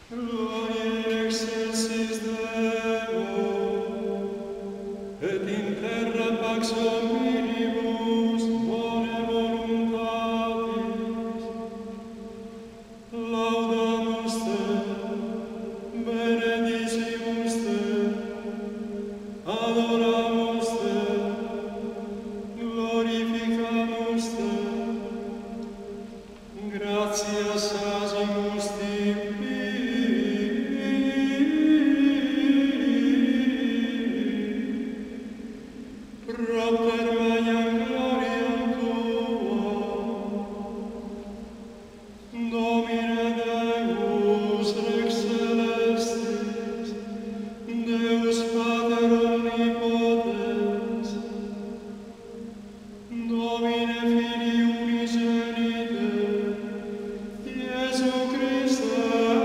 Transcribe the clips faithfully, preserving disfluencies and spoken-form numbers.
Gloria in excelsis Deo, et in terra pax hominibus bone voluntatis. Laudamus Te, benedicimus Te, adoramus Te, glorificamus Te, gratias agimus Tibi, propter magnam gloriam Tua, Domine Deus Rex Celestis, Deus Pater Omnipotens, Domine Filii Unigenite, Iesu Christe,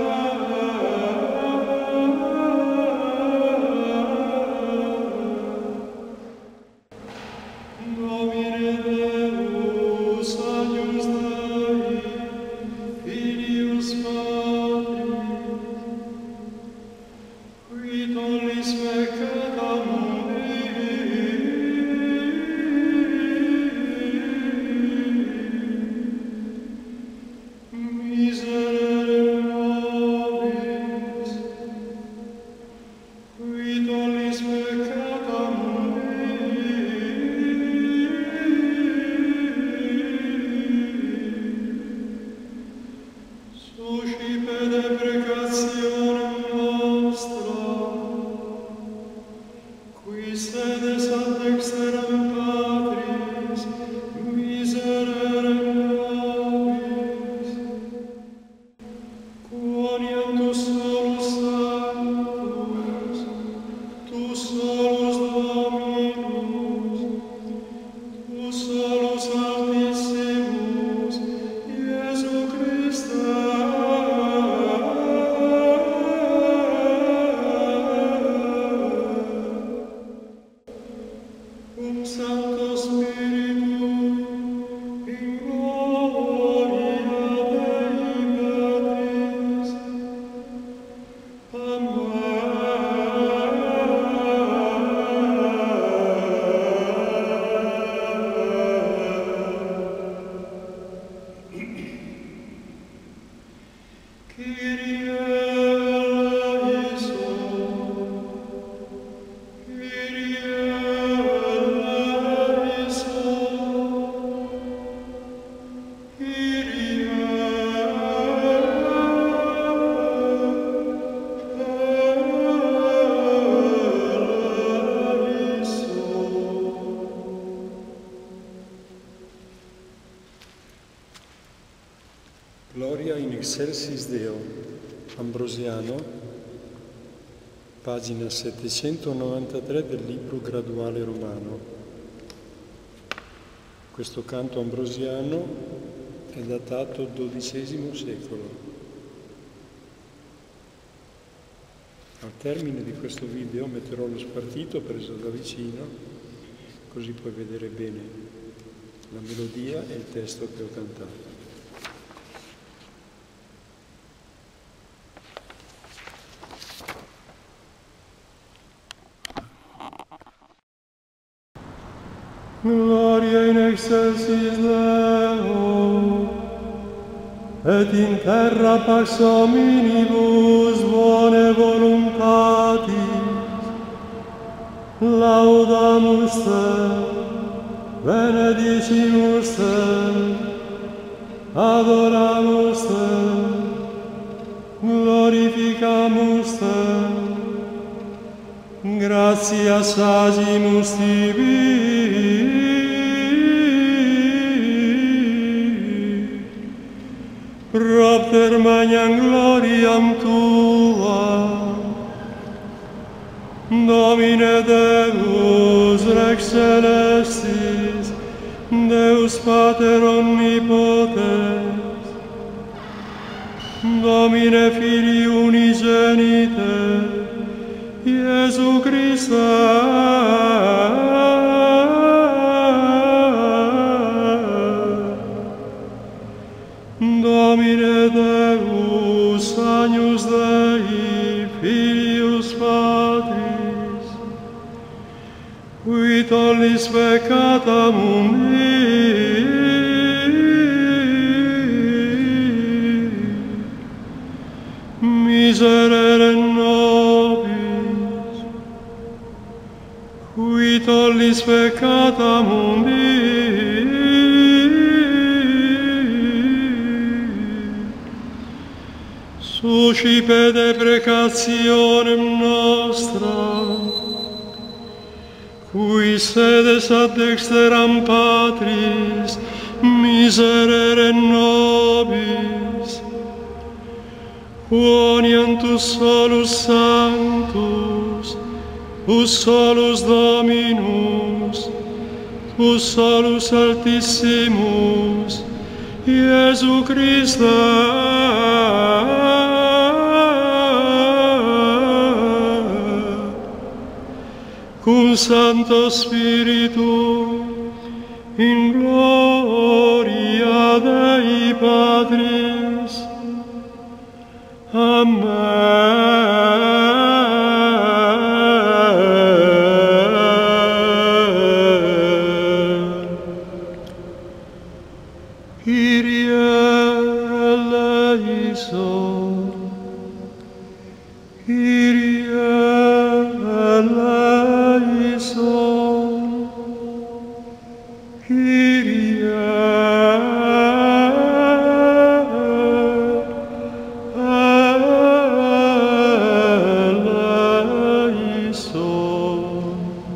Domine Deus agnus Dei, Filius Patris, qui tollis peccata mundi, miserere nobis, qui tollis peccata mundi, suscipe deprecationem nostra, qui sedes ad dexteram Patris, miserere nobis, quoniam tu solus sanctus, tu solus Dominus, tu solus Altissimus, Iesu Christe, cum Sancto Spiritu, in gloria Dei Patris, Kyrie eleison, Kyrie eleison, Kyrie Gloria in excelsis Deo, Ambrosiano, pagina settecentonovantatré del libro graduale romano. Questo canto ambrosiano è datato dodicesimo secolo. Al termine di questo video metterò lo spartito preso da vicino, così puoi vedere bene la melodia e il testo che ho cantato. Gloria in excelsis Deo, et in terra pax hominibus bone voluntatis. Laudamus Te, benedicimus Te, adoramus Te, glorificamus Te, gratias agimus Tibi, propter magnam gloriam Tua, Domine Deus Rex Celestis, Deus Pater Omnipotens, Domine Filii Unigenite, Iesu Christe, Domine Deus agnus Dei, tollis peccata mundi, miserere nobis, qui tollis peccata mundi, suscipe deprecationem nostra, qui sedes ad dexteram Patris, miserere nobis, quoniantus solus sanctus, us solus Dominus, us solus Altissimus, Iesu Christe, cum Santo Spiritu, in gloria Dei Patris. Amen. Kyrie eleison, Kyrie eleison, Kyrie eleison.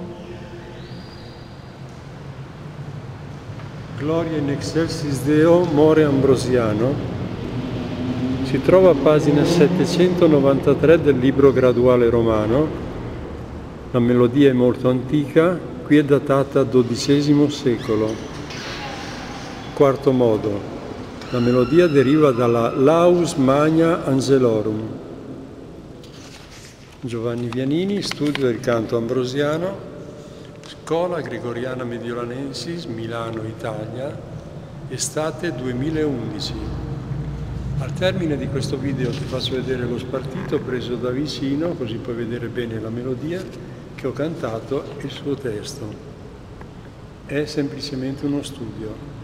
Gloria in excelsis Deo, more Ambrosiano, si trova a pagina settecentonovantatré del libro graduale romano. La melodia è molto antica, qui è datata dodicesimo secolo. Quarto modo. La melodia deriva dalla Laus Magna Angelorum. Giovanni Vianini, studio del canto ambrosiano, Scola Gregoriana Mediolanensis, Milano, Italia, estate duemilaundici. Al termine di questo video ti faccio vedere lo spartito preso da vicino, così puoi vedere bene la melodia che ho cantato e il suo testo. È semplicemente uno studio.